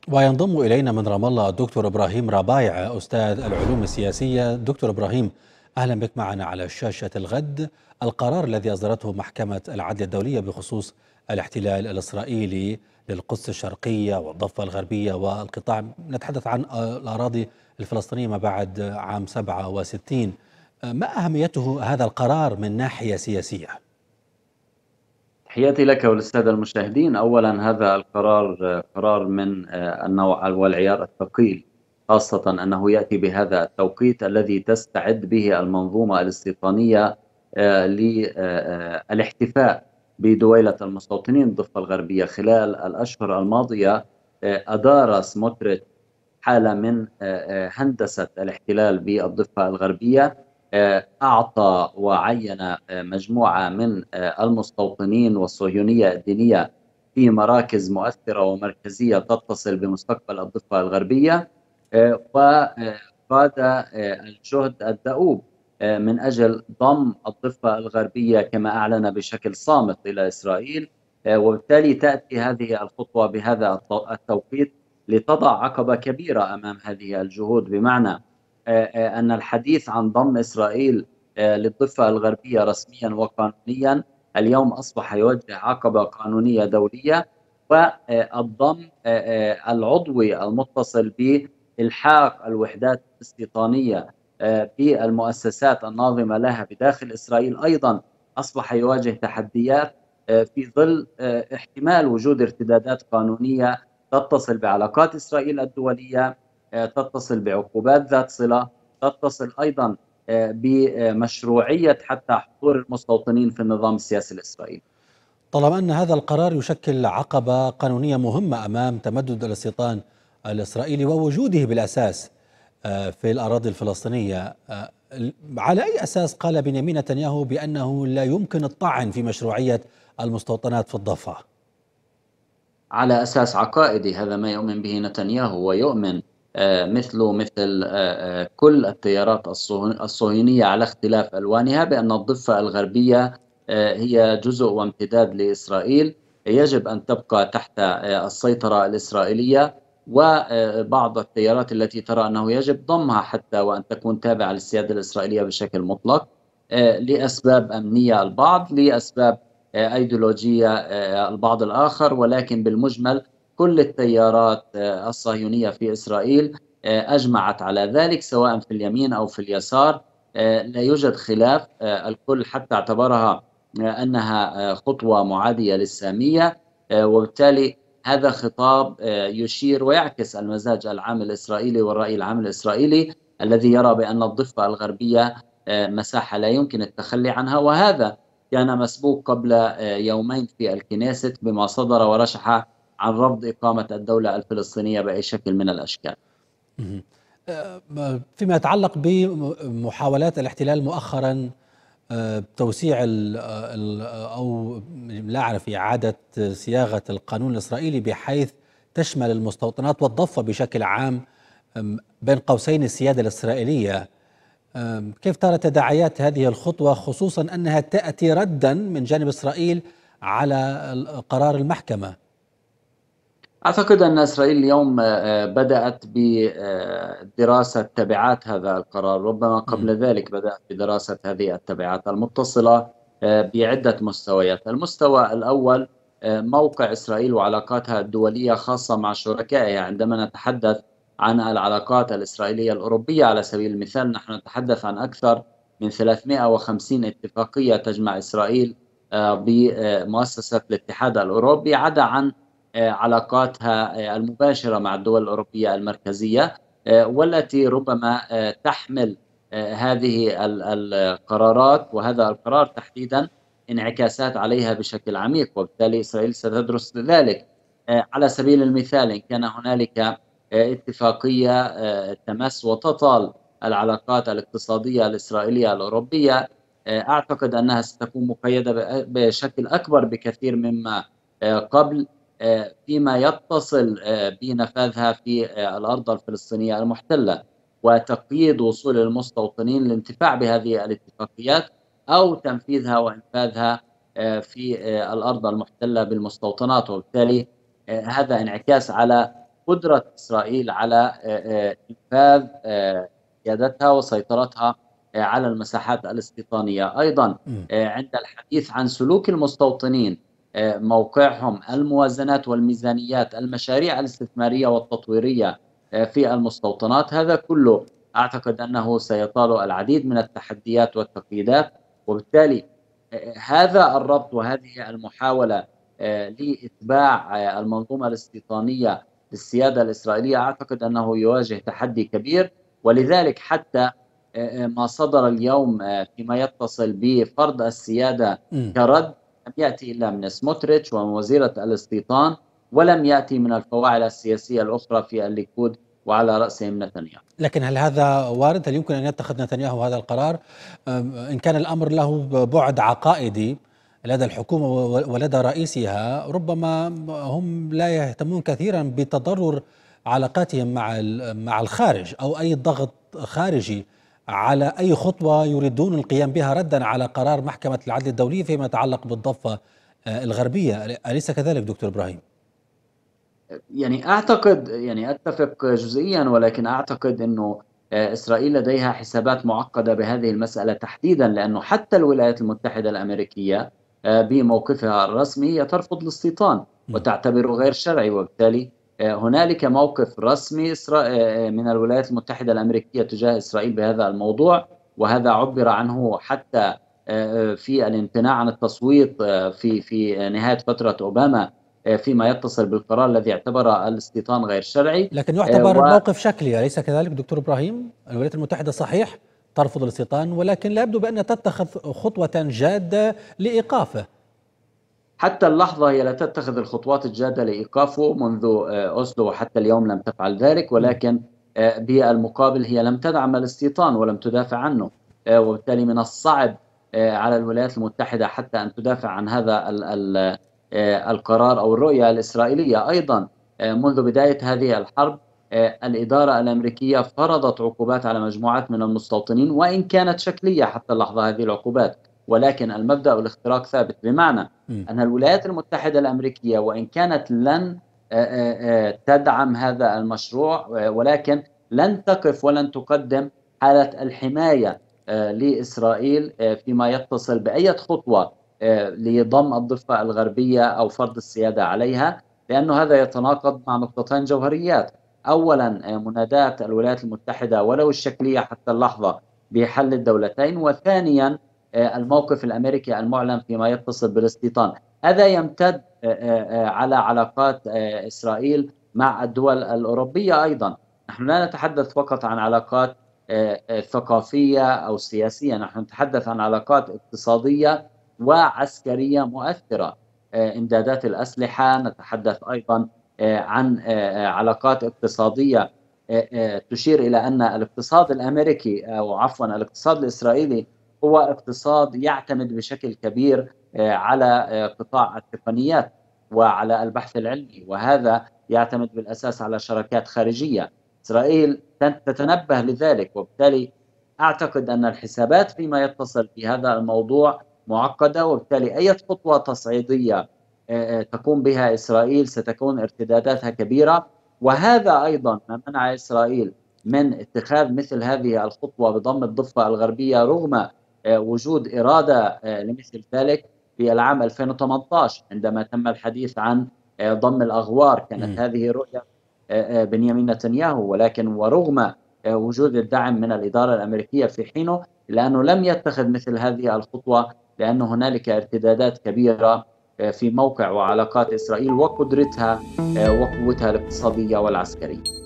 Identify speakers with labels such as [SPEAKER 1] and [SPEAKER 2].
[SPEAKER 1] وينضم إلينا من رام الله الدكتور إبراهيم ربايع أستاذ العلوم السياسية. دكتور إبراهيم، أهلا بك معنا على شاشة الغد. القرار الذي أصدرته محكمة العدل الدولية بخصوص الاحتلال الإسرائيلي للقدس الشرقية والضفة الغربية والقطاع، نتحدث عن الأراضي الفلسطينية ما بعد عام 67. ما أهميته هذا القرار من ناحية سياسية؟
[SPEAKER 2] تحياتي لك وللسادة المشاهدين. أولا هذا القرار قرار من النوع والعيار الثقيل، خاصة أنه يأتي بهذا التوقيت الذي تستعد به المنظومة الاستيطانية للاحتفاء بدويلة المستوطنين الضفة الغربية. خلال الأشهر الماضية أدار سموتريتش حالة من هندسة الاحتلال بالضفة الغربية. أعطى وعين مجموعة من المستوطنين والصهيونية الدينية في مراكز مؤثرة ومركزية تتصل بمستقبل الضفة الغربية، وقاد الجهد الدؤوب من أجل ضم الضفة الغربية كما أعلن بشكل صامت إلى إسرائيل. وبالتالي تأتي هذه الخطوة بهذا التوقيت لتضع عقبة كبيرة أمام هذه الجهود، بمعنى أن الحديث عن ضم إسرائيل للضفة الغربية رسميا وقانونيا اليوم أصبح يواجه عقبة قانونية دولية. والضم العضوي المتصل بإلحاق الوحدات الاستيطانية بالمؤسسات الناظمة لها بداخل إسرائيل أيضا أصبح يواجه تحديات في ظل احتمال وجود ارتدادات قانونية تتصل بعلاقات إسرائيل الدولية، تتصل بعقوبات ذات صلة، تتصل أيضا بمشروعية حتى حضور المستوطنين في النظام السياسي الإسرائيلي.
[SPEAKER 1] طالما أن هذا القرار يشكل عقبة قانونية مهمة أمام تمدد الاستيطان الإسرائيلي ووجوده بالأساس في الأراضي الفلسطينية، على أي أساس قال بنيامين نتنياهو بأنه لا يمكن الطعن في مشروعية المستوطنات في الضفة؟
[SPEAKER 2] على أساس عقائدي، هذا ما يؤمن به نتنياهو، ويؤمن مثل كل التيارات الصهيونية على اختلاف ألوانها بأن الضفة الغربية هي جزء وامتداد لإسرائيل، يجب أن تبقى تحت السيطرة الإسرائيلية. وبعض التيارات التي ترى أنه يجب ضمها حتى وأن تكون تابعة للسيادة الإسرائيلية بشكل مطلق، لأسباب أمنية البعض، لأسباب أيديولوجية البعض الآخر. ولكن بالمجمل كل التيارات الصهيونية في إسرائيل أجمعت على ذلك، سواء في اليمين أو في اليسار. لا يوجد خلاف، الكل حتى اعتبرها أنها خطوة معادية للسامية. وبالتالي هذا خطاب يشير ويعكس المزاج العام الإسرائيلي والرأي العام الإسرائيلي الذي يرى بأن الضفة الغربية مساحة لا يمكن التخلي عنها. وهذا كان مسبوق قبل يومين في الكنيست بما صدر ورشح عن رفض إقامة الدولة الفلسطينية بأي شكل من الأشكال.
[SPEAKER 1] مهم. فيما يتعلق بمحاولات الاحتلال مؤخرا توسيع أو لا أعرف إعادة صياغة القانون الإسرائيلي بحيث تشمل المستوطنات والضفة بشكل عام، بين قوسين السيادة الإسرائيلية، كيف ترى تداعيات هذه الخطوة، خصوصا أنها تأتي ردا من جانب إسرائيل على قرار المحكمة؟
[SPEAKER 2] أعتقد أن إسرائيل اليوم بدأت بدراسة تبعات هذا القرار، ربما قبل ذلك بدأت بدراسة هذه التبعات المتصلة بعدة مستويات. المستوى الأول موقع إسرائيل وعلاقاتها الدولية خاصة مع شركائها. عندما نتحدث عن العلاقات الإسرائيلية الأوروبية على سبيل المثال، نحن نتحدث عن أكثر من 350 اتفاقية تجمع إسرائيل بمؤسسة الاتحاد الأوروبي، عدا عن علاقاتها المباشرة مع الدول الأوروبية المركزية، والتي ربما تحمل هذه القرارات وهذا القرار تحديدا انعكاسات عليها بشكل عميق، وبالتالي إسرائيل ستدرس ذلك. على سبيل المثال، إن كان هنالك اتفاقية تمس وتطال العلاقات الاقتصادية الإسرائيلية الأوروبية، أعتقد أنها ستكون مقيدة بشكل أكبر بكثير مما قبل، فيما يتصل بنفاذها في الأرض الفلسطينية المحتلة، وتقييد وصول المستوطنين للانتفاع بهذه الاتفاقيات أو تنفيذها وإنفاذها في الأرض المحتلة بالمستوطنات. وبالتالي هذا انعكاس على قدرة إسرائيل على إنفاذ سيادتها وسيطرتها على المساحات الاستيطانية. أيضا عند الحديث عن سلوك المستوطنين، موقعهم، الموازنات والميزانيات، المشاريع الاستثمارية والتطويرية في المستوطنات، هذا كله أعتقد أنه سيطال العديد من التحديات والتقييدات. وبالتالي هذا الربط وهذه المحاولة لإتباع المنظومة الاستيطانية للسيادة الإسرائيلية أعتقد أنه يواجه تحدي كبير. ولذلك حتى ما صدر اليوم فيما يتصل بفرض السيادة كرد لم يأتي إلا من سموتريتش ومن وزيرة الاستيطان، ولم يأتي من الفواعل السياسية الأخرى في الليكود وعلى رأسهم نتنياهو.
[SPEAKER 1] لكن هل هذا وارد؟ هل يمكن أن يتخذ نتنياهو هذا القرار إن كان الأمر له بعد عقائدي لدى الحكومة ولدى رئيسها؟ ربما هم لا يهتمون كثيرا بتضرر علاقاتهم مع الخارج أو أي ضغط خارجي على أي خطوة يريدون القيام بها ردا على قرار محكمة العدل الدولية فيما يتعلق بالضفة الغربية. أليس كذلك دكتور إبراهيم؟
[SPEAKER 2] يعني أعتقد، يعني أتفق جزئيا، ولكن أعتقد أنه إسرائيل لديها حسابات معقدة بهذه المسألة تحديدا، لأنه حتى الولايات المتحدة الأمريكية بموقفها الرسمي هي ترفض الاستيطان وتعتبره غير شرعي. وبالتالي هنالك موقف رسمي من الولايات المتحدة الأمريكية تجاه إسرائيل بهذا الموضوع، وهذا عبر عنه حتى في الامتناع عن التصويت في نهاية فترة أوباما فيما يتصل بالقرار الذي اعتبر الاستيطان غير شرعي.
[SPEAKER 1] لكن يعتبر موقف شكلي، أليس كذلك دكتور إبراهيم؟ الولايات المتحدة صحيح ترفض الاستيطان، ولكن لا يبدو بأن تتخذ خطوة جادة لإيقافه.
[SPEAKER 2] حتى اللحظة هي لا تتخذ الخطوات الجادة لإيقافه، منذ أوسلو وحتى اليوم لم تفعل ذلك، ولكن بالمقابل هي لم تدعم الاستيطان ولم تدافع عنه. وبالتالي من الصعب على الولايات المتحدة حتى أن تدافع عن هذا القرار أو الرؤية الإسرائيلية. أيضا منذ بداية هذه الحرب الإدارة الأمريكية فرضت عقوبات على مجموعات من المستوطنين، وإن كانت شكلية حتى اللحظة هذه العقوبات، ولكن المبدأ والاختراق ثابت، بمعنى أن الولايات المتحدة الأمريكية وإن كانت لن تدعم هذا المشروع، ولكن لن تقف ولن تقدم حالة الحماية لإسرائيل فيما يتصل بأي خطوة لضم الضفة الغربية أو فرض السيادة عليها، لأنه هذا يتناقض مع نقطتين جوهريات. أولا منادات الولايات المتحدة ولو الشكلية حتى اللحظة بحل الدولتين، وثانيا الموقف الأمريكي المعلن فيما يتصل بالاستيطان. هذا يمتد على علاقات إسرائيل مع الدول الأوروبية أيضا. نحن لا نتحدث فقط عن علاقات ثقافية أو سياسية، نحن نتحدث عن علاقات اقتصادية وعسكرية مؤثرة، إمدادات الأسلحة، نتحدث أيضا عن علاقات اقتصادية تشير إلى أن الاقتصاد الأمريكي أو عفوا الاقتصاد الإسرائيلي هو اقتصاد يعتمد بشكل كبير على قطاع التقنيات وعلى البحث العلمي، وهذا يعتمد بالأساس على شراكات خارجية. إسرائيل تتنبه لذلك، وبالتالي أعتقد أن الحسابات فيما يتصل بهذا الموضوع معقدة، وبالتالي أي خطوة تصعيدية تقوم بها إسرائيل ستكون ارتداداتها كبيرة. وهذا أيضا ما منع إسرائيل من اتخاذ مثل هذه الخطوة بضم الضفة الغربية رغم وجود إرادة لمثل ذلك في العام 2018 عندما تم الحديث عن ضم الأغوار. كانت هذه رؤية بنيامين نتنياهو، ولكن ورغم وجود الدعم من الإدارة الأمريكية في حينه، لأنه لم يتخذ مثل هذه الخطوة، لأن هنالك ارتدادات كبيرة في موقع وعلاقات إسرائيل وقدرتها وقوتها الاقتصادية والعسكرية.